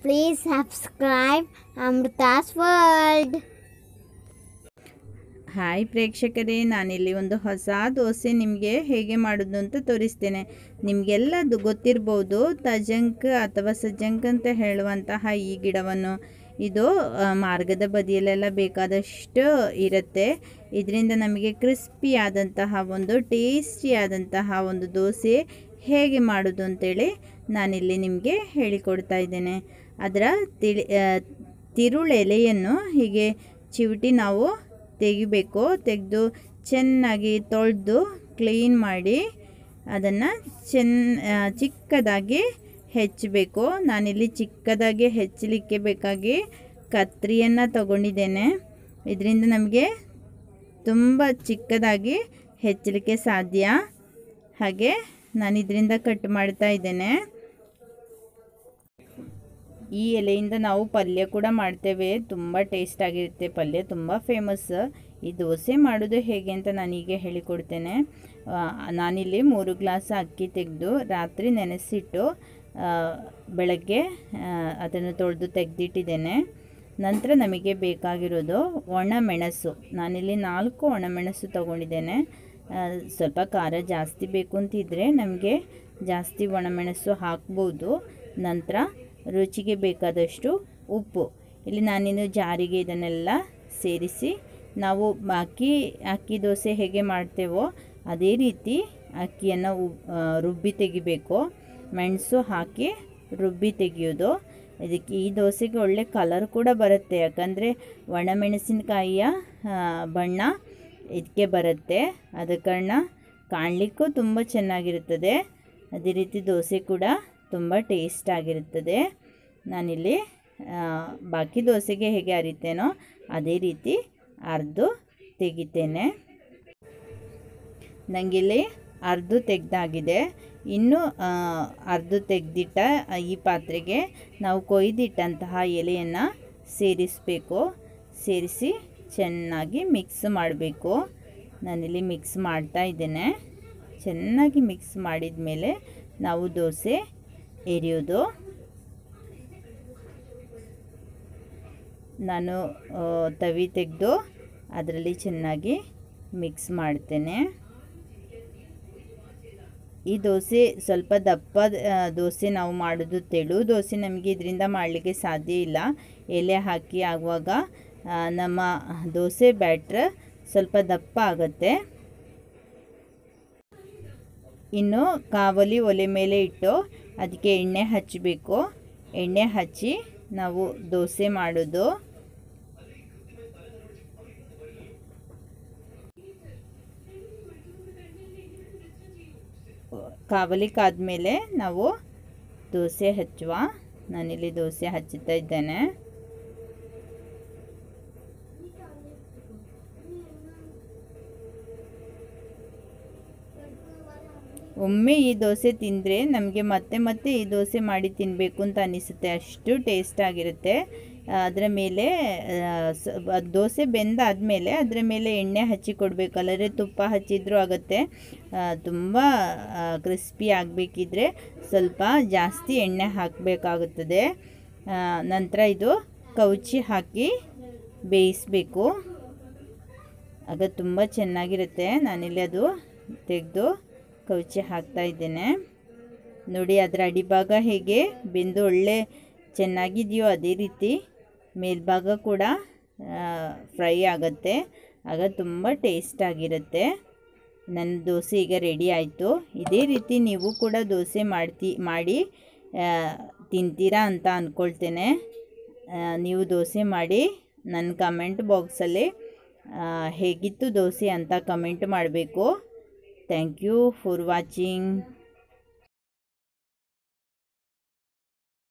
Please subscribe Amrita's World. Hi ಪ್ರೇಕ್ಷಕರೇ, ನಾನಿಲ್ಲಿ ಒಂದು ಹೊಸ ದೋಸೆ ನಿಮಗೆ ಹೇಗೆ ಮಾಡೋದು ಅಂತ ತೋರಿಸ್ತೇನೆ. ನಿಮಗೆಲ್ಲ ಗೊತ್ತಿರ್ಬೋದು, ತಜಂಕ್ ಅಥವಾ ಸಜ್ಜಂಕ್ ಅಂತ ಹೇಳುವಂತಹ ಈ ಗಿಡವನ್ನು. ಇದು ಮಾರ್ಗದ ಬದಿಯಲ್ಲೆಲ್ಲ ಬೇಕಾದಷ್ಟು ಇರುತ್ತೆ. ಇದರಿಂದ ನಮಗೆ ಕ್ರಿಸ್ಪಿಯಾದಂತಹ ಒಂದು ಟೇಸ್ಟಿಯಾದಂತಹ ಒಂದು ದೋಸೆ ಹೇಗೆ ಮಾಡೋದು ಅಂತೇಳಿ ನಾನಿಲ್ಲಿ ನಿಮಗೆ ಹೇಳಿಕೊಡ್ತಾ ಇದ್ದೇನೆ. ಅದರ ತಿರುಳೆಲೆಯನ್ನು ಹೀಗೆ ಚಿವುಟಿ ನಾವು ತೆಗಿಬೇಕು. ತೆಗೆದು ಚೆನ್ನಾಗಿ ತೊಳೆದು ಕ್ಲೀನ್ ಮಾಡಿ ಅದನ್ನು ಚಿಕ್ಕದಾಗಿ ಹೆಚ್ಚಬೇಕು. ನಾನಿಲ್ಲಿ ಚಿಕ್ಕದಾಗಿ ಹೆಚ್ಚಲಿಕ್ಕೆ ಬೇಕಾಗಿ ಕತ್ತರಿಯನ್ನು ತಗೊಂಡಿದ್ದೇನೆ. ಇದರಿಂದ ನಮಗೆ ತುಂಬ ಚಿಕ್ಕದಾಗಿ ಹೆಚ್ಚಲಿಕ್ಕೆ ಸಾಧ್ಯ. ಹಾಗೆ ನಾನು ಇದರಿಂದ ಕಟ್ ಮಾಡ್ತಾ ಇದ್ದೇನೆ. ಈ ಎಲೆಯಿಂದ ನಾವು ಪಲ್ಯ ಕೂಡ ಮಾಡ್ತೇವೆ. ತುಂಬ ಟೇಸ್ಟ್ ಆಗಿರುತ್ತೆ. ಪಲ್ಯ ತುಂಬ ಫೇಮಸ್. ಈ ದೋಸೆ ಮಾಡೋದು ಹೇಗೆ ಅಂತ ನಾನೀಗ ಹೇಳಿಕೊಡ್ತೇನೆ. ನಾನಿಲ್ಲಿ 3 ಗ್ಲಾಸ್ ಅಕ್ಕಿ ತೆಗೆದು ರಾತ್ರಿ ನೆನೆಸಿಟ್ಟು ಬೆಳಗ್ಗೆ ಅದನ್ನು ತೊಳೆದು ತೆಗೆದಿಟ್ಟಿದ್ದೇನೆ. ನಂತರ ನಮಗೆ ಬೇಕಾಗಿರೋದು ಒಣಮೆಣಸು. ನಾನಿಲ್ಲಿ 4 ಒಣಮೆಣಸು ತಗೊಂಡಿದ್ದೇನೆ. ಸ್ವಲ್ಪ ಖಾರ ಜಾಸ್ತಿ ಬೇಕು ಅಂತಿದ್ದರೆ ನಮಗೆ ಜಾಸ್ತಿ ಒಣಮೆಣಸು ಹಾಕ್ಬೋದು. ನಂತರ ರುಚಿಗೆ ಬೇಕಾದಷ್ಟು ಉಪ್ಪು. ಇಲ್ಲಿ ನಾನಿನ್ನು ಜಾರಿಗೆ ಇದನ್ನೆಲ್ಲ ಸೇರಿಸಿ ನಾವು ಅಕ್ಕಿ ದೋಸೆ ಹೇಗೆ ಮಾಡ್ತೇವೋ ಅದೇ ರೀತಿ ಅಕ್ಕಿಯನ್ನು ರುಬ್ಬಿ ತೆಗಿಬೇಕು. ಮೆಣಸು ಹಾಕಿ ರುಬ್ಬಿ ತೆಗೆಯೋದು. ಇದಕ್ಕೆ ಈ ದೋಸೆಗೆ ಒಳ್ಳೆ ಕಲರ್ ಕೂಡ ಬರುತ್ತೆ. ಯಾಕಂದರೆ ಒಣಮೆಣಸಿನಕಾಯಿಯ ಬಣ್ಣ ಇದಕ್ಕೆ ಬರುತ್ತೆ. ಆದ ಕಾರಣ ಕಾಣಲಿಕ್ಕೂ ತುಂಬ ಚೆನ್ನಾಗಿರುತ್ತದೆ. ಅದೇ ರೀತಿ ದೋಸೆ ಕೂಡ ತುಂಬ ಟೇಸ್ಟ್ ಆಗಿರುತ್ತದೆ. ನಾನಿಲ್ಲಿ ಬಾಕಿ ದೋಸೆಗೆ ಹೇಗೆ ಅರಿತೇನೋ ಅದೇ ರೀತಿ ಅರ್ದು ತೆಗಿತೇನೆ. ನನಗಿಲ್ಲಿ ಅರ್ದು ತೆಗೆದಾಗಿದೆ. ಇನ್ನು ಅರ್ದು ತೆಗೆದಿಟ್ಟ ಈ ಪಾತ್ರೆಗೆ ನಾವು ಕೊಯ್ದಿಟ್ಟಂತಹ ಎಲೆಯನ್ನು ಸೇರಿಸಬೇಕು. ಸೇರಿಸಿ ಚೆನ್ನಾಗಿ ಮಿಕ್ಸ್ ಮಾಡಬೇಕು. ನಾನಿಲ್ಲಿ ಮಿಕ್ಸ್ ಮಾಡ್ತಾ ಇದ್ದೇನೆ. ಚೆನ್ನಾಗಿ ಮಿಕ್ಸ್ ಮಾಡಿದ ಮೇಲೆ ನಾವು ದೋಸೆ ಎರಿಯೋದು. ನಾನು ತವಿ ತೆಗೆದು ಅದರಲ್ಲಿ ಚೆನ್ನಾಗಿ ಮಿಕ್ಸ್ ಮಾಡ್ತೇನೆ. ಈ ದೋಸೆ ಸ್ವಲ್ಪ ದಪ್ಪ ದೋಸೆ ನಾವು ಮಾಡೋದು. ತೆಳು ದೋಸೆ ನಮಗೆ ಇದರಿಂದ ಮಾಡಲಿಕ್ಕೆ ಸಾಧ್ಯ ಇಲ್ಲ. ಎಲೆ ಹಾಕಿ ಆಗುವಾಗ ನಮ್ಮ ದೋಸೆ ಬ್ಯಾಟ್ರ್ ಸ್ವಲ್ಪ ದಪ್ಪ ಆಗುತ್ತೆ. ಇನ್ನು ಕಾವಲಿ ಒಲೆ ಮೇಲೆ ಇಟ್ಟು ಅದಕ್ಕೆ ಎಣ್ಣೆ ಹಚ್ಚಬೇಕು. ಎಣ್ಣೆ ಹಚ್ಚಿ ನಾವು ದೋಸೆ ಮಾಡೋದು. ಕಾವಲಿ ಕಾದ್ಮೇಲೆ ನಾವು ದೋಸೆ ಹಚ್ಚುವ. ನಾನಿಲ್ಲಿ ದೋಸೆ ಹಚ್ಚುತ್ತಾ ಇದ್ದೇನೆ. ಒಮ್ಮೆ ಈ ದೋಸೆ ತಿಂದರೆ ನಮಗೆ ಮತ್ತೆ ಮತ್ತೆ ಈ ದೋಸೆ ಮಾಡಿ ತಿನ್ನಬೇಕು ಅಂತ ಅನಿಸುತ್ತೆ. ಅಷ್ಟು ಟೇಸ್ಟ್ ಆಗಿರುತ್ತೆ. ಅದರ ಮೇಲೆ ದೋಸೆ ಬೆಂದಾದಮೇಲೆ ಅದರ ಮೇಲೆ ಎಣ್ಣೆ ಹಚ್ಚಿ ಕೊಡಬೇಕು. ಅಲ್ಲದೆ ತುಪ್ಪ ಹಚ್ಚಿದ್ರೂ ಆಗುತ್ತೆ. ತುಂಬ ಕ್ರಿಸ್ಪಿ ಆಗಬೇಕಿದ್ರೆ ಸ್ವಲ್ಪ ಜಾಸ್ತಿ ಎಣ್ಣೆ ಹಾಕಬೇಕಾಗುತ್ತದೆ. ನಂತರ ಇದು ಕೌಚಿ ಹಾಕಿ ಬೇಯಿಸಬೇಕು. ಆಗ ತುಂಬ ಚೆನ್ನಾಗಿರುತ್ತೆ. ನಾನಿಲ್ಲಿ ಅದು ತೆಗೆದು ಕೌಚಿ ಹಾಕ್ತಾ ಇದ್ದೇನೆ. ನೋಡಿ, ಅದರ ಅಡಿಭಾಗ ಹೇಗೆ ಬೆಂದು ಒಳ್ಳೆ ಚೆನ್ನಾಗಿದೆಯೋ ಅದೇ ರೀತಿ ಮೇಲ್ಭಾಗ ಕೂಡ ಫ್ರೈ ಆಗುತ್ತೆ. ಆಗ ತುಂಬ ಟೇಸ್ಟ್ ಆಗಿರುತ್ತೆ. ನನ್ನ ದೋಸೆ ಈಗ ರೆಡಿ ಆಯಿತು. ಇದೇ ರೀತಿ ನೀವು ಕೂಡ ದೋಸೆ ಮಾಡಿ ತಿಂತೀರಾ ಅಂತ ಅಂದ್ಕೊಳ್ತೇನೆ. ನೀವು ದೋಸೆ ಮಾಡಿ ನನ್ನ ಕಮೆಂಟ್ ಬಾಕ್ಸಲ್ಲಿ ಹೇಗಿತ್ತು ದೋಸೆ ಅಂತ ಕಮೆಂಟ್ ಮಾಡಬೇಕು. Thank you for watching.